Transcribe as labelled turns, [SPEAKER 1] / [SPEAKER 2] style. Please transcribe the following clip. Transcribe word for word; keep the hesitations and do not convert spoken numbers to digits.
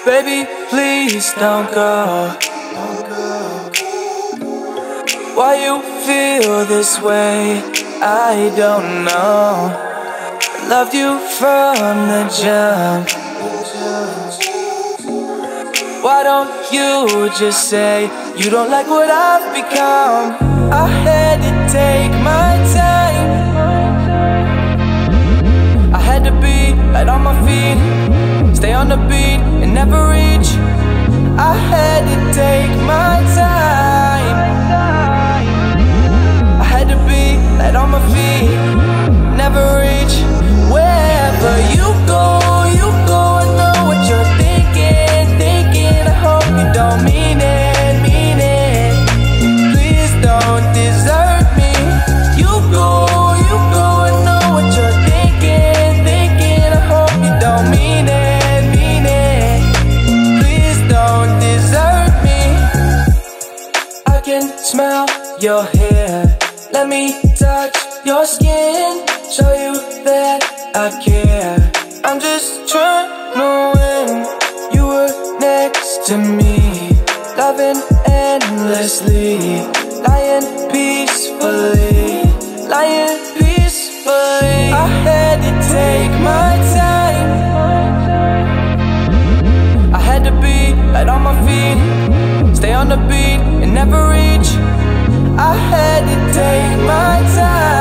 [SPEAKER 1] Baby, please don't go. Why you feel this way, I don't know. Loved you from the jump. Why don't you just say you don't like what I've become? I had to take my time. I had to be light on my feet, stay on the beat and never reach. I had to take my time. I had to be light on my feet, never reach. Wherever you go, you go, I know what you're thinking, thinking. I hope you don't mean it, mean it. Please don't desert me. You go, you go, I know what you're thinking, thinking. I hope you don't mean it, mean it. Please don't desert me. I can smell your hair, let me touch your skin, show you that I care. I'm just trying to win. You were next to me, loving endlessly, lying peacefully, lying peacefully. I had to take my time. I had to be light on my feet, stay on the beat and never reach. I had to take my time.